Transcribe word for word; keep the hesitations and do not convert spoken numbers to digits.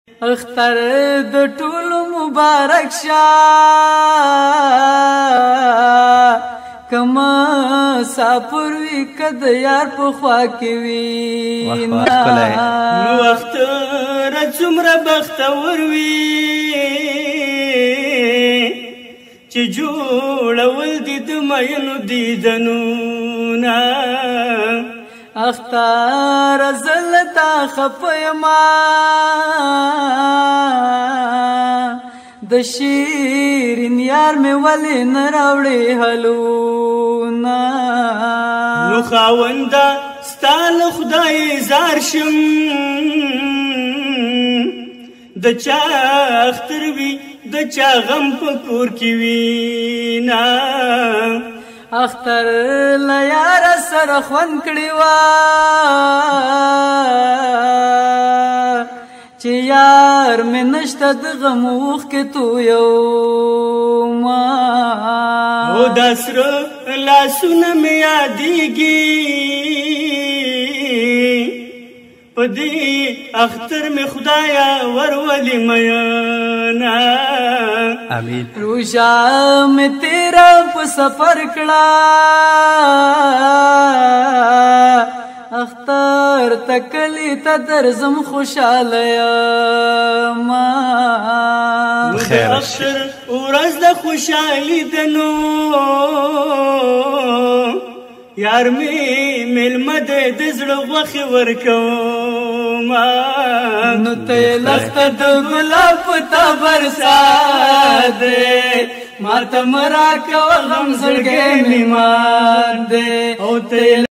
اختر د ټولو مبارک شه کما سافر وی کد یار په خوا کې وی نو اختر څومره بختور وی چې جوړول دي د مینو دیدنونه اختر زلتا خپیما د شیرین یار می ولی نراوړي هلونا نو خاوندا ستال خدای زار شم د چا اختر وی د چا غم په کور کې وی نا اختر لیار سره خوان کړي وا چې یار مې نشته د غموخ کې تو یو ما او داسره لاسونه مې یادېږي په دې اختر مې خدایا ورولې میانا امین روژه مې تیرا په سفر کړه اختر تکلی تا درزم خوشاله یما بخیر اختر ورځ د خوشالي دنو یار می ملمه د زړه غوښې ورکوما نو ته لخت د ګلاب په برسات ما ته مرا کو غم زړګې می مان دې او ته